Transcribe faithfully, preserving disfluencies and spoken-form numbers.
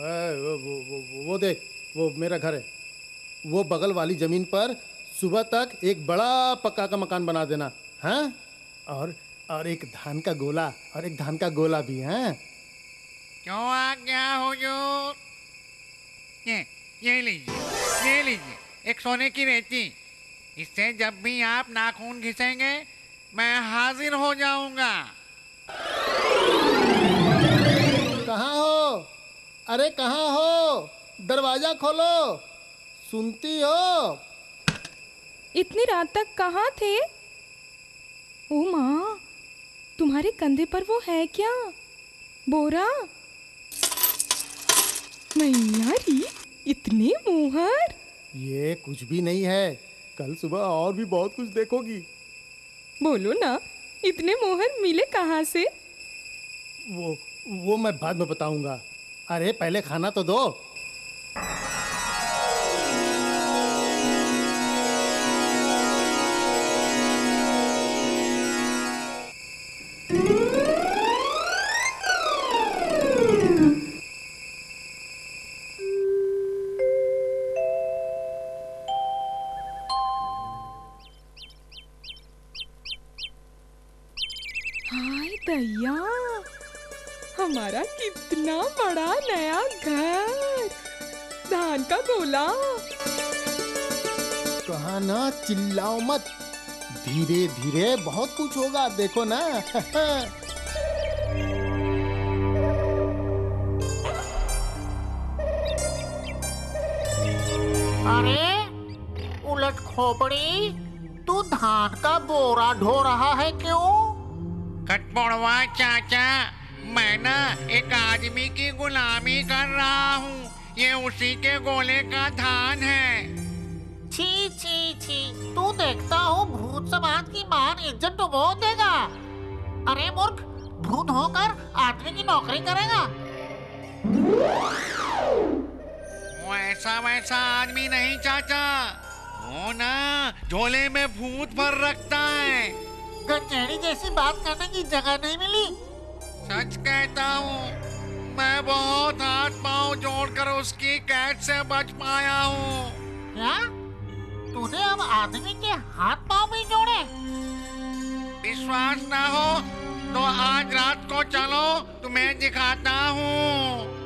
ए, वो, वो, वो, वो देख, वो मेरा घर है। वो बगल वाली जमीन पर सुबह तक एक बड़ा पक्का का मकान बना देना, हाँ? और और एक धान का गोला और एक धान का गोला भी, हाँ? क्यों आ गया हुजूर? ये ये लीजिए, ये लीजिए एक सोने की रेती। इससे जब भी आप नाखून घिसेंगे मैं हाजिर हो जाऊंगा। कहाँ हो? अरे कहाँ हो? दरवाजा खोलो, सुनती हो? इतनी रात तक कहाँ थे? ओ माँ, तुम्हारे कंधे पर वो है क्या? बोरा? मैयारी, इतने मोहर? ये कुछ भी नहीं है, कल सुबह और भी बहुत कुछ देखोगी। बोलो ना, इतने मोहर मिले कहाँ से? वो वो मैं बाद में बताऊंगा। अरे पहले खाना तो दो। हाय दैया, हमारा कितना बड़ा नया घर, धान का गोला। कहा ना चिल्लाओ मत, धीरे धीरे बहुत कुछ होगा, देखो ना। अरे उलट खोपड़ी, तू धान का बोरा ढो रहा है क्यों? कटपड़वा चाचा, मैं ना एक आदमी की गुलामी कर रहा हूँ। ये उसी के गोले का धान है। छी छी छी, तू देखता हूँ भूत समाज की मान इज्जत डुबो देगा। अरे मूर्ख, भूत होकर आदमी की नौकरी करेगा? वो ऐसा वैसा आदमी नहीं चाचा, वो ना झोले में भूत भर रखता है। गंजेड़ी जैसी बात करने की जगह नहीं मिली। सच कहता हूँ, मैं बहुत हाथ पांव जोड़कर उसकी कैद से बच पाया हूँ। क्या? तूने अब आदमी के हाथ पांव भी जोड़े? विश्वास ना हो तो आज रात को चलो, तुम्हें दिखाता हूँ।